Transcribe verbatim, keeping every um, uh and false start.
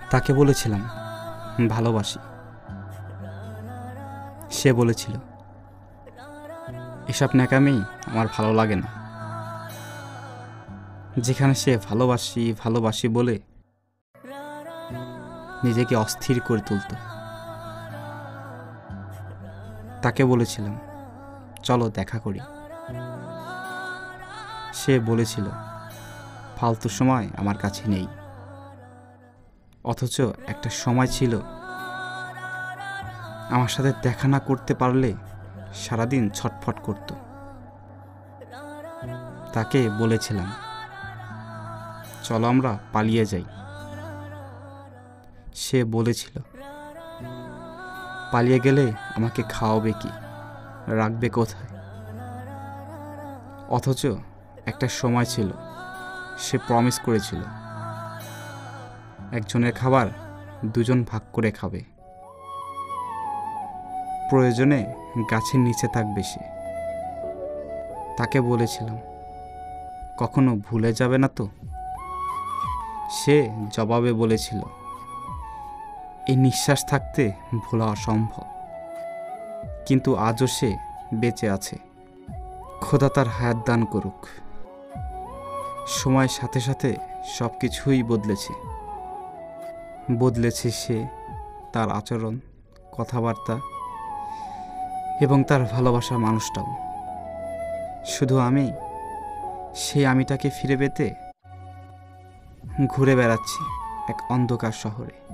তাকে বলেছিলাম ভালোবাসি। সে বলেছিল এসব ন্যাকামি আমার ভালো লাগে না। যেখানে সে ভালোবাসি ভালোবাসি বলে নিজেকে অস্থির করে তুলত। তাকে বলেছিলাম চলো দেখা করি। সে বলেছিল ফালতু সময় আমার কাছে নেই। অথচ একটা সময় ছিল আমার সাথে দেখা না করতে পারলে সারাদিন ছটফট করত। তাকে বলেছিলাম চলো আমরা পালিয়ে যাই। সে বলেছিল পালিয়ে গেলে আমাকে খাওয়াবে কি, রাখবে কোথায়? অথচ একটা সময় ছিল সে প্রমিস করেছিল একজনের খাবার দুজন ভাগ করে খাবে। প্রয়োজনে গাছের নিচে থাকবে সে। তাকে বলেছিলাম কখনো ভুলে যাবে না তো? সে জবাবে বলেছিল এই নিঃশ্বাস থাকতে ভোলা অসম্ভব। কিন্তু আজও সে বেঁচে আছে। খোদা তার হায়াত দান করুক। সময়ের সাথে সাথে সব কিছুই বদলেছে। বদলেছে সে, তার আচরণ, কথাবার্তা এবং তার ভালোবাসার মানুষটাও। শুধু আমি সেই আমিটাকে ফিরে পেতে ঘুরে বেড়াচ্ছি এক অন্ধকার শহরে।